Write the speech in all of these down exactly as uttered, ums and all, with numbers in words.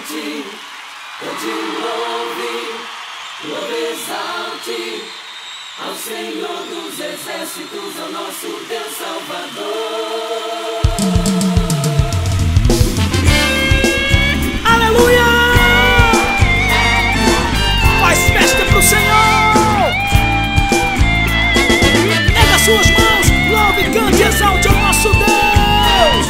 Cante, cante, louve, louve, exalte ao Senhor dos exércitos, ao nosso Deus Salvador. Aleluia! Faz festa pro Senhor! Erga suas mãos, louve, cante, exalte ao nosso Deus!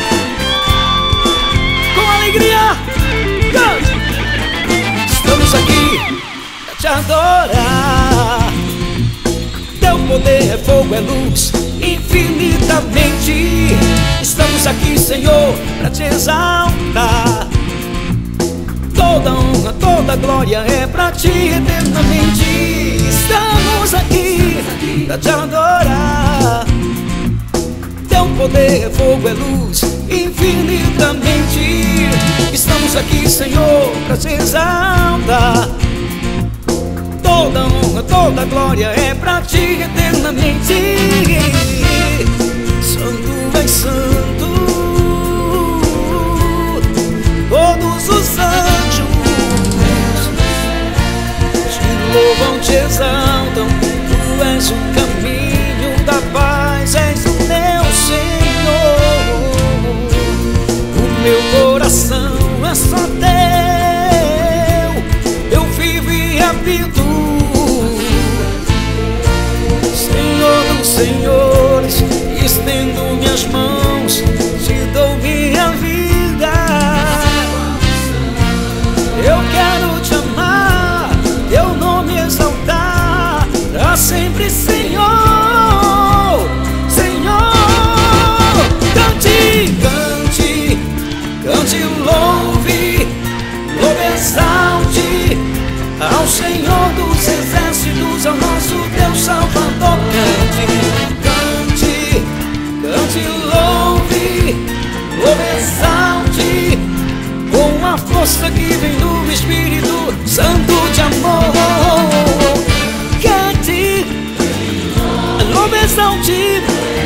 Com alegria, cante! Estamos aqui pra te adorar. Teu poder é fogo, é luz, infinitamente. Estamos aqui, Senhor, pra te exaltar. Toda honra, toda glória é pra ti eternamente. Estamos aqui pra te adorar. Teu poder é fogo, é luz, infinitamente. Estamos aqui, Senhor, pra te exaltar. Toda honra, toda glória é pra ti eternamente. Santo és santo, todos os anjos te louvam, te exaltam. Tu és o caminho da paz, és o meu Senhor. O meu coração é só teu, eu vivo e habito. Senhor dos senhores, estendo minhas mãos, te dou minha vida. Eu quero te amar, teu nome exaltar pra sempre, Senhor. Senhor, cante, cante, cante, louve, louve, exalte ao Senhor dos exércitos, ao nosso Deus Salvador. Cante, cante, cante, louve, louve, exalte com a força que vem do Espírito Santo de amor. Cante, louve, exalte,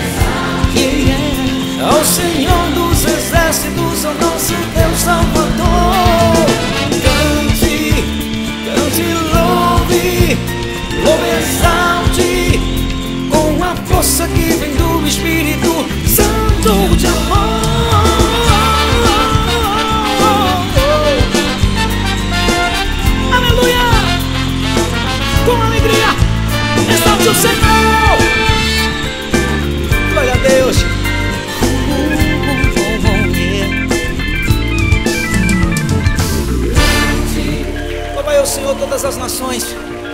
yeah, ao Senhor dos exércitos, ao nosso Deus Salvador. Cante, cante, louve, louve, exalte com a força que vem do Espírito Santo de amor. Com alegria, exalte o Senhor. Glória a Deus. Louvai o Senhor todas as nações.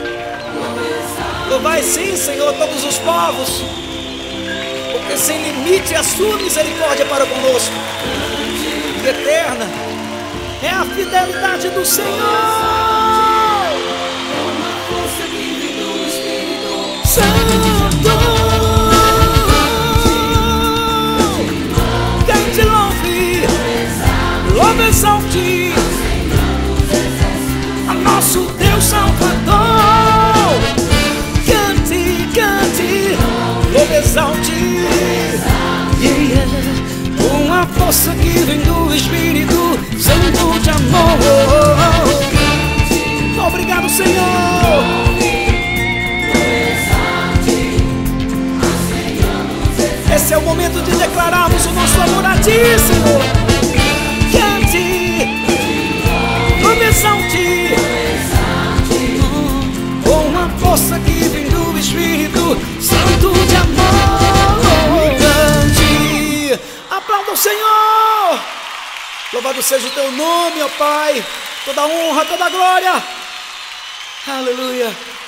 Louvai sim, Senhor, todos os povos, porque sem limite é a sua misericórdia para conosco. E eterna é a fidelidade do Senhor. Santo, cante, louve, louve, exalte a nosso Deus Salvador. Cante, cante, louve, exalte, yeah, com a força que vem do Espírito Santo de amor. Obrigado, Senhor. Esse é o momento de declararmos o nosso amor a ti, Senhor. Cante, louve, exalte com a força que vem do Espírito Santo de amor. Cante, aplauda o Senhor. Louvado seja o teu nome, ó Pai. Toda honra, toda glória. Aleluia.